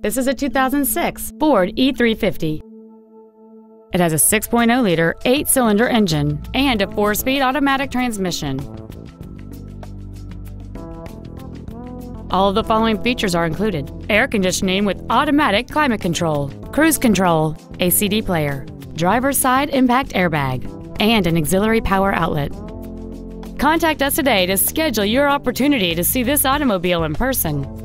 This is a 2006 Ford E-350. It has a 6.0-liter, 8-cylinder engine and a 4-speed automatic transmission. All of the following features are included: air conditioning with automatic climate control, cruise control, a CD player, driver's side impact airbag, and an auxiliary power outlet. Contact us today to schedule your opportunity to see this automobile in person.